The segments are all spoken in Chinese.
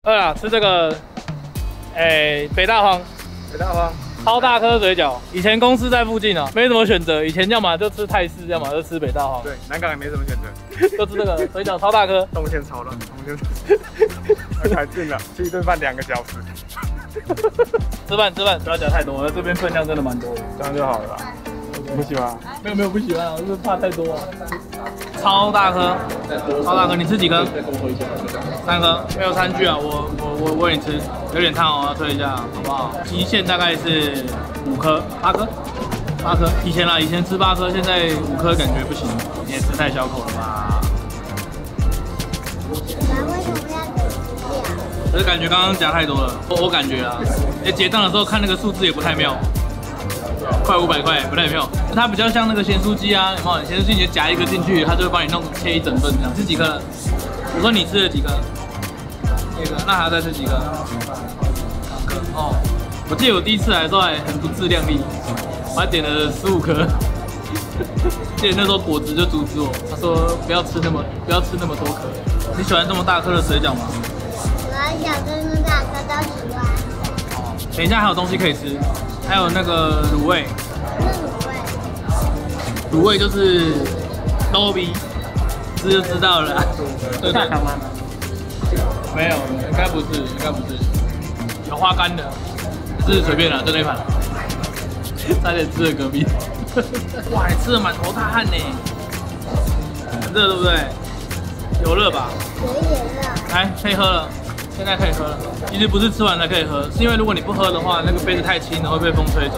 吃这个，北大荒超大颗水饺。以前公司在附近啊，没什么选择。以前要么就吃泰式，要么就吃北大荒。 对，南港也没什么选择， 就吃这个水饺超大颗。 动线超乱，太近了，吃一顿饭2个小时。 吃饭，不要夹太多了，这边分量真的蛮多的， 这样就好了吧？不喜欢？ 没有不喜欢啊，就是怕太多啊。超大颗，你吃几颗？3颗，没有餐具啊，我喂你吃，有点烫哦，要推一下，好不好？极限大概是5颗、8颗。以前吃8颗，现在5颗感觉不行，你也吃太小口了吧？ 为什么要吃掉？ 可是感觉刚刚夹太多了，我感觉啊，结账的时候看那个数字也不太妙。快500块，不太妙。它比较像那个咸酥鸡啊，有没有？咸酥鸡你夹一个进去，它就会帮你切一整份这样。吃几颗了？我说你吃了几颗？1个，那还要再吃几颗？2颗。哦，我记得我第一次来的时候还很不自量力，我还点了15颗。记得那时候果子就阻止我，他说不要吃那么多颗。你喜欢这么大颗的水饺吗？ 我小跟那大哥都喜欢。 哦，等一下还有东西可以吃。还有那个卤味，卤味就是豆皮，吃就知道了。对，没有，应该不是，有花干的，是随便啦，就那盘，差点吃了隔壁。哇，你吃的满头大汗呢，很热对不对？有热吧？ 有一点热。 来，可以喝了。现在可以喝了，其实不是吃完才可以喝，是因为如果你不喝的话，那个杯子太轻了会被风吹走，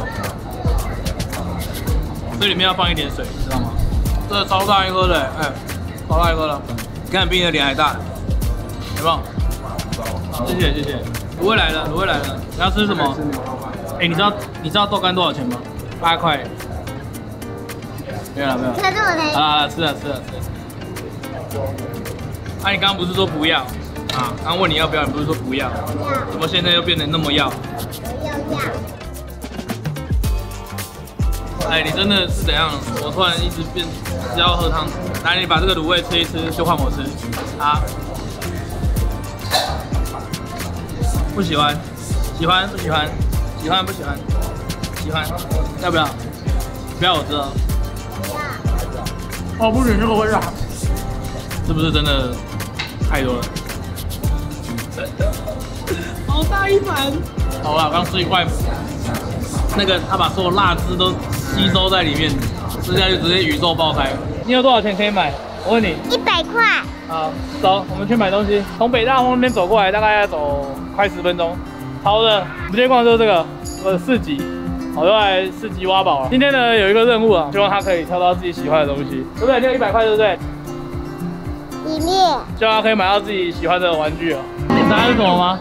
所以里面要放一点水，知道吗？这个超大一颗的，超大一颗了，你看比你的脸还大，有没有？谢谢。卤味来了，你要吃什么？你知道豆干多少钱吗？8块。没有了。好了，吃了。你刚刚不是说不要？刚问你要不要，你不是说不要？怎么现在又变得那么要？你真的是怎样？我突然一直要喝汤。来，你把这个卤味吃一吃，就换我吃。不喜欢？喜欢不喜欢？喜欢不喜欢？喜欢？要不要？不要我知道。不行，这个会辣。是不是真的太多了？好大一盘！好啦，刚吃一块，那个他把所有辣汁都吸收在里面，吃下去直接宇宙爆开。你有多少钱可以买？我问你。 100块。 好，走，我们去买东西。从北大荒那边走过来，大概要走快10分钟。好的，我们今天逛的就是这个市集，我又来市集挖宝了。今天呢有一个任务啊，希望他可以挑到自己喜欢的东西，对不对？你有100块，对不对？ 里面。 希望他可以买到自己喜欢的玩具啊。你答案是什么吗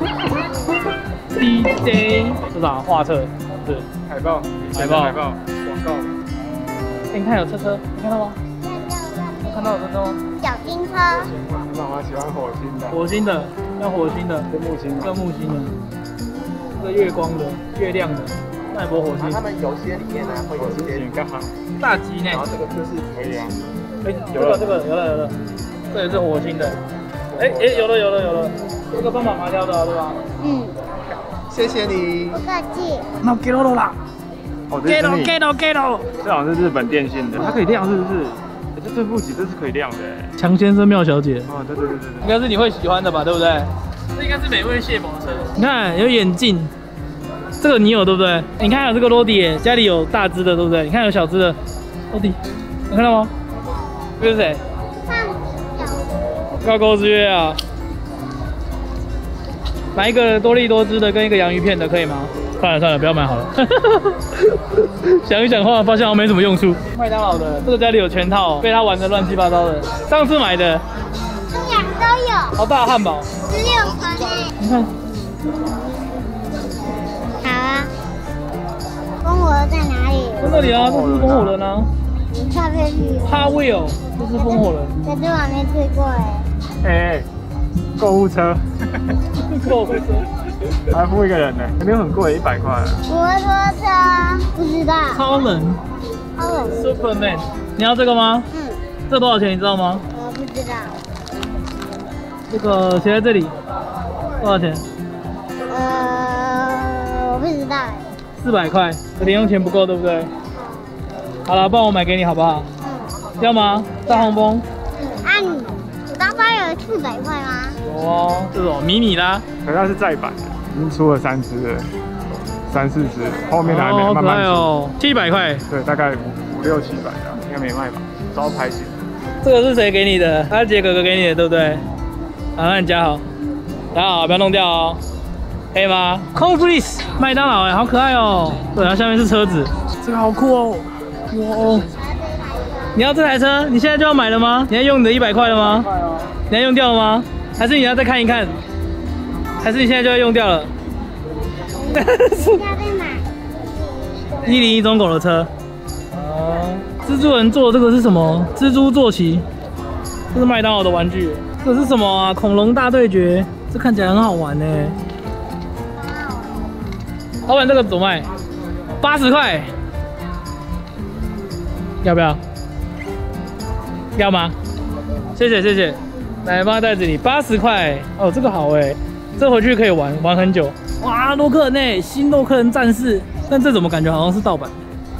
？DJ 是啥？画册是海报，广告。 你看有车，你看到吗？我看到有车吗？ 小金车。 妈妈喜欢火星的， 要火星的， 跟木星的， 这个月光的、月亮的，脉搏火星。 他们游戏里面呢会有一些干嘛？ 大吉呢？ 然后这个就是可以啊。 这个有了，这也是火星的。有了，这个帮妈妈挑的对吧？ 谢谢你。 不客气。 那给了啦。 给了。这好像是日本电信的，它可以亮是不是？这副机这是可以亮的。 强先生妙小姐。 对。 应该是你会喜欢的吧，对不对？这应该是美味蟹堡车。你看有眼镜，这个你有对不对？你看有这个罗迪耶，家里有大只的对不对？你看有小只的罗迪，有看到吗？这是谁？高钩之约啊！买一个多利多汁的跟一个洋芋片的可以吗？算了，不要买好了。想一想后来发现好像没什么用处。麦当劳的这个家里有全套，被他玩的乱七八糟的。上次买的， 这2个都有。 好大的汉堡 16个呢。 你看。 好啊。风火轮在哪里？ 在那里啊，这是风火轮啊。 你看这里。 哈威哦，这是风火轮。 可是我还没吃过购物车，还付1个人呢，没有很贵，100块。 摩托车不知道。 超人 Superman， 你要这个吗？这多少钱你知道吗？ 我不知道。 这个写在这里多少钱我不知道哎。 ？400块，零用钱不够，对不对？好了，不然我买给你好不好？要吗？大红枫。 你大概有400块吗？ 有哦，这种迷你啦。 可是它是再版的，已经出了3只了，3、4只，后面的还没慢慢出。 哦，700块。 对，大概5、6、700的，应该没卖吧？招牌型。 这个是谁给你的？阿杰哥哥给你的，对不对？好，那你夹好，夹好，不要弄掉哦。 可以吗 ？Cornflakes， 麦当劳哎，好可爱哦。对，然后下面是车子，这个好酷哦。哇，你要这台车？你现在就要买了吗？你要用你的100块了吗？你要用掉了吗？还是你要再看一看？还是你现在就要用掉了？ 要再买。 101中狗的车。哦，蜘蛛人做的这个是什么？蜘蛛坐骑，这是麦当劳的玩具。这是什么啊？恐龙大对决，这看起来很好玩呢。 老板，这个怎么卖？80块，要不要？要吗？谢谢谢谢，来放在袋子里，80块哦，这个好哎，这回去可以玩很久。哇，洛克人呢？新洛克人战士，但这怎么感觉好像是盗版？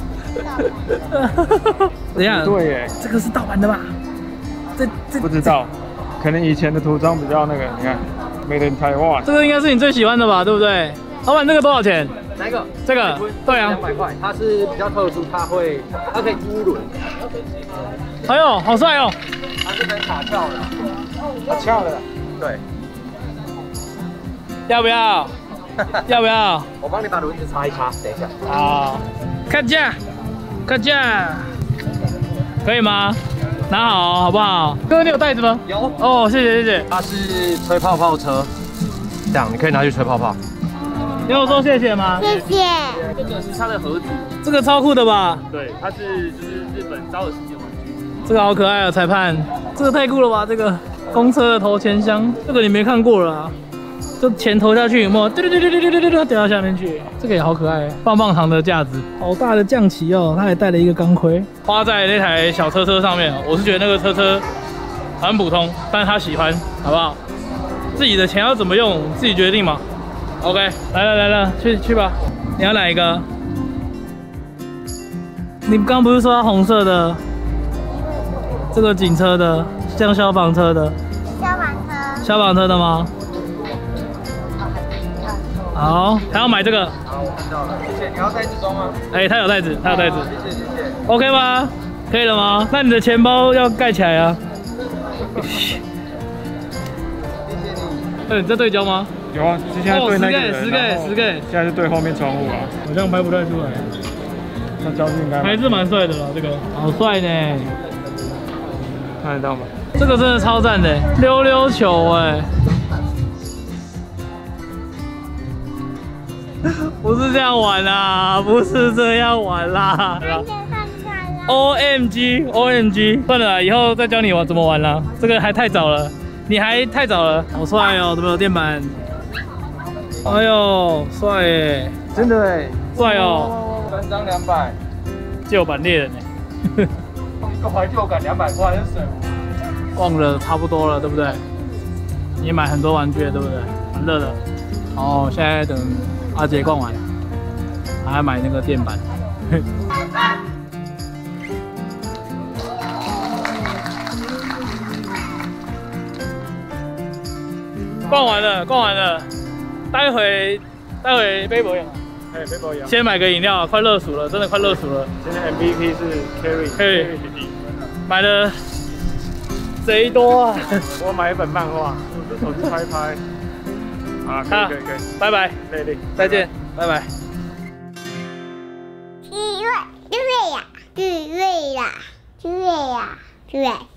等一下， 对耶， 这个是盗版的吧？这不知道，可能以前的涂装比较那个，你看，Made in Taiwan。 这个应该是你最喜欢的吧？对不对？ 老板，这个多少钱？ 哪一个？ 这个对啊 ，200块，它是比较特殊，它可以乌轮， 哎呦，好帅哦！ 它是能卡翘的， 它翘的， 对， 要不要？要不要？ 我帮你把轮子擦一擦，等一下。 好，看价，看价，可以吗？拿好，好不好？哥，你有袋子吗？ 有哦，谢谢谢谢。 它是吹泡泡车，这样你可以拿去吹泡泡。 你有说谢谢吗？ 谢谢。 这个是它的盒子， 这个超酷的吧？ 对，它是就是日本昭和世界玩具。 这个好可爱啊，裁判，这个太酷了吧？这个公车的头前箱，这个你没看过了啊？就钱投下去，有没有？对，掉到下面去。这个也好可爱，棒棒糖的架子，好大的将旗哦，它还带了一个钢盔，花在那台小车上面。我是觉得那个车很普通，但是他喜欢，好不好？自己的钱要怎么用，自己决定嘛。OK， 来了，去吧。你要哪一个？你刚不是说要红色的？这个警车的，像消防车的。消防车的吗？好，还要买这个。 好，我看到了，谢谢。你要袋子装吗？ 哎，它有袋子。 谢谢。 OK 吗？可以了吗？那你的钱包要盖起来啊。 谢谢你。 你在对焦吗？ 有啊，之前对那个人 10个， 现在是对后面窗户啊， 好像拍不太出来。 那焦距应该还是蛮帅的啦，这个好帅呢。 看得到吗？ 这个真的超赞的，溜溜球哎。不是这样玩啦，不是这样玩啦。OMG，算了啦，以后再教你怎么玩啦。这个还太早了，你还太早了。好帅哦，怎么有电板？哎呦，帅耶！ 真的哎， 帅哦。 3张200， 旧版猎人哎。 一个怀旧感200块，真是。 逛了差不多了，对不对？你也买很多玩具了，对不对？很热的。哦，现在等阿杰逛完，还要买那个电板。逛完了，待会背包养。 哎，背包一样。 先买个饮料，快热暑了，真的快热暑了。 今天 MVP 是 Carry 弟弟， 买了贼多啊！ 我买一本漫画，我这手机拍一拍。啊，可以， 拜拜， 累， 再见，拜拜。 对呀，对。